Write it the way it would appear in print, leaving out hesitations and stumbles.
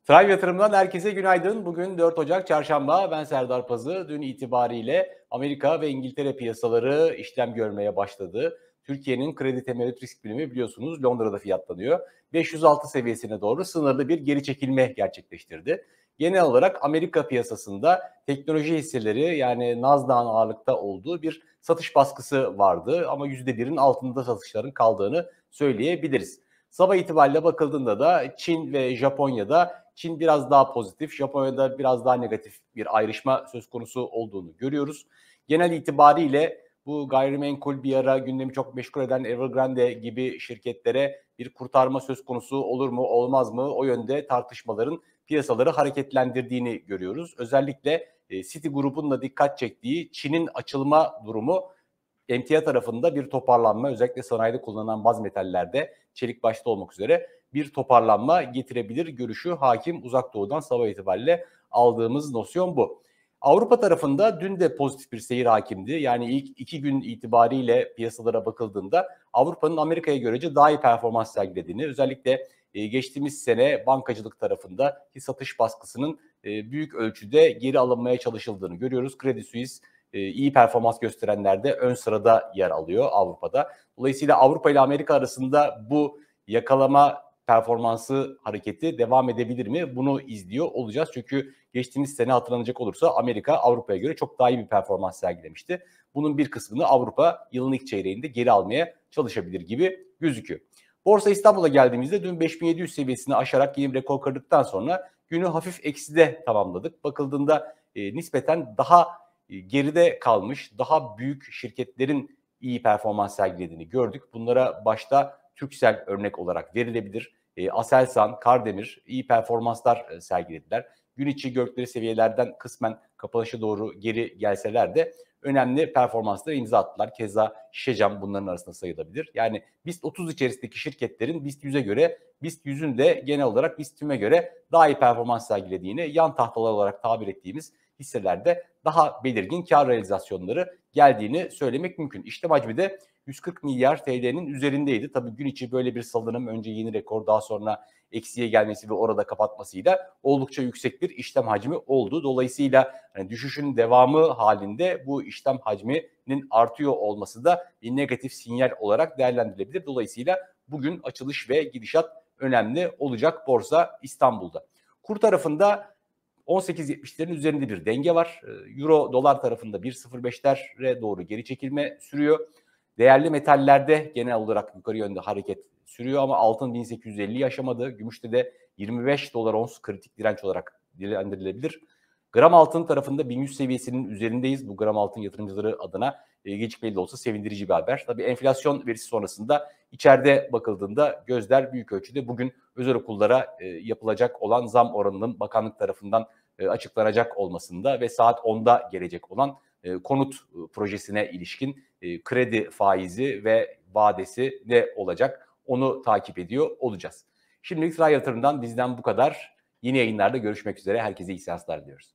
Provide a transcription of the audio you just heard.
Thrive Yatırım'dan herkese günaydın. Bugün 4 Ocak Çarşamba. Ben Serdar Pazı. Dün itibariyle Amerika ve İngiltere piyasaları işlem görmeye başladı. Türkiye'nin kredi temerrüt risk primi biliyorsunuz Londra'da fiyatlanıyor. 506 seviyesine doğru sınırlı bir geri çekilme gerçekleştirdi. Genel olarak Amerika piyasasında teknoloji hisseleri yani Nasdaq'ın ağırlıkta olduğu bir satış baskısı vardı. Ama %1'in altında satışların kaldığını söyleyebiliriz. Sabah itibariyle bakıldığında da Çin ve Japonya'da Çin biraz daha pozitif, Japonya'da biraz daha negatif bir ayrışma söz konusu olduğunu görüyoruz. Genel itibariyle bu gayrimenkul bir ara gündemi çok meşgul eden Evergrande gibi şirketlere bir kurtarma söz konusu olur mu, olmaz mı? O yönde tartışmaların piyasaları hareketlendirdiğini görüyoruz. Özellikle Citigroup'un da dikkat çektiği Çin'in açılma durumu emtia tarafında bir toparlanma, özellikle sanayide kullanılan baz metallerde çelik başta olmak üzere bir toparlanma getirebilir görüşü hakim. Uzak Doğu'dan sabah itibariyle aldığımız nosyon bu. Avrupa tarafında dün de pozitif bir seyir hakimdi. Yani ilk 2 gün itibariyle piyasalara bakıldığında Avrupa'nın Amerika'ya görece daha iyi performans sergilediğini, özellikle geçtiğimiz sene bankacılık tarafındaki satış baskısının büyük ölçüde geri alınmaya çalışıldığını görüyoruz. Credit Suisse iyi performans gösterenlerde ön sırada yer alıyor Avrupa'da. Dolayısıyla Avrupa ile Amerika arasında bu yakalama performansı hareketi devam edebilir mi? Bunu izliyor olacağız. Çünkü geçtiğimiz sene hatırlanacak olursa Amerika Avrupa'ya göre çok daha iyi bir performans sergilemişti. Bunun bir kısmını Avrupa yılın ilk çeyreğinde geri almaya çalışabilir gibi gözüküyor. Borsa İstanbul'a geldiğimizde dün 5700 seviyesini aşarak yeni bir rekor kırdıktan sonra günü hafif ekside tamamladık. Bakıldığında nispeten daha geride kalmış, daha büyük şirketlerin iyi performans sergilediğini gördük. Bunlara başta Turkcell örnek olarak verilebilir. Aselsan, Kardemir iyi performanslar sergilediler. Gün içi gördükleri seviyelerden kısmen kapanışa doğru geri gelseler de önemli performanslara imza attılar. Keza Şişecam bunların arasında sayılabilir. Yani BIST 30 içerisindeki şirketlerin BIST 100'e göre, BIST 100'ün de genel olarak BIST tüme göre daha iyi performans sergilediğini, yan tahtalar olarak tabir ettiğimiz hisselerde daha belirgin kar realizasyonları geldiğini söylemek mümkün. İşlem hacmi de 140 milyar TL'nin üzerindeydi. Tabii gün içi böyle bir salınım, önce yeni rekor, daha sonra eksiye gelmesi ve orada kapatmasıyla oldukça yüksek bir işlem hacmi oldu. Dolayısıyla hani düşüşün devamı halinde bu işlem hacminin artıyor olması da bir negatif sinyal olarak değerlendirilebilir. Dolayısıyla bugün açılış ve gidişat önemli olacak Borsa İstanbul'da. Kur tarafında 18.70'lerin üzerinde bir denge var. Euro dolar tarafında 1.05'lere doğru geri çekilme sürüyor. Değerli metallerde genel olarak yukarı yönde hareket sürüyor ama altın 1850'yi aşamadı. Gümüşte de 25 dolar ons kritik direnç olarak dilendirilebilir. Gram altın tarafında 1100 seviyesinin üzerindeyiz. Bu gram altın yatırımcıları adına gecikmeli de olsa sevindirici bir haber. Tabii enflasyon verisi sonrasında içeride bakıldığında gözler büyük ölçüde bugün özel okullara yapılacak olan zam oranının bakanlık tarafından açıklanacak olmasında ve saat 10'da gelecek olan konut projesine ilişkin kredi faizi ve vadesi ne olacak onu takip ediyor olacağız. Şimdilik Sıra Yatırım'dan bizden bu kadar. Yeni yayınlarda görüşmek üzere. Herkese iyi seanslar diliyoruz.